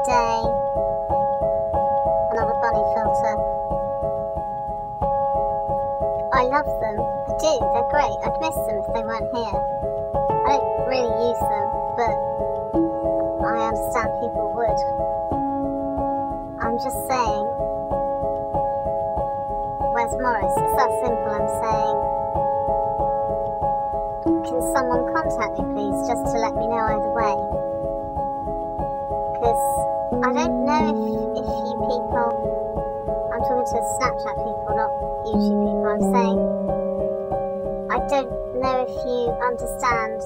day, another bunny filter. I love them, I do, they're great. I'd miss them if they weren't here. I don't really use them, but I understand people would. I'm just saying, where's Maurice? It's that simple. I'm saying, can someone contact me please, just to let me know either way? Because I don't know if you people, I'm talking to Snapchat people, not YouTube people, I'm saying, I don't know if you understand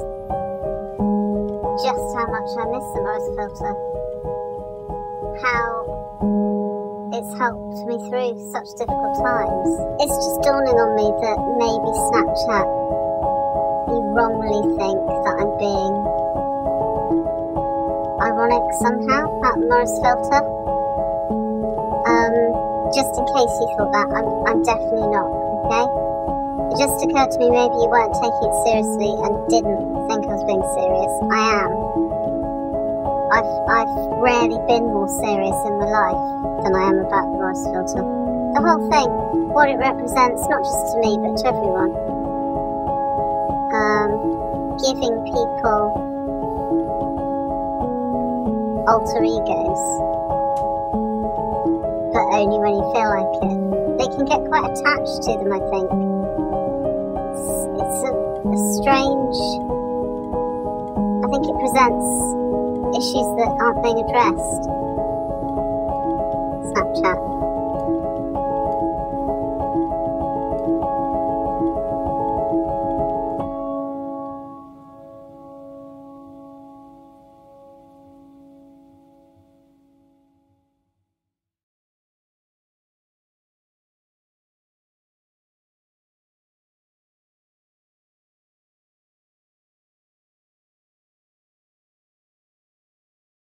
just how much I miss the Maurice filter. How it's helped me through such difficult times. It's just dawning on me that maybe Snapchat, you wrongly think that I'm being ironic somehow about the Maurice filter. Just in case you thought that, I'm definitely not, okay? It just occurred to me maybe you weren't taking it seriously and didn't think I was being serious. I am. I've rarely been more serious in my life than I am about the Maurice filter. The whole thing, what it represents, not just to me, but to everyone. Giving people alter egos, but only when you feel like it. They can get quite attached to them, I think. It's a strange... I think it presents issues that aren't being addressed. Snapchat.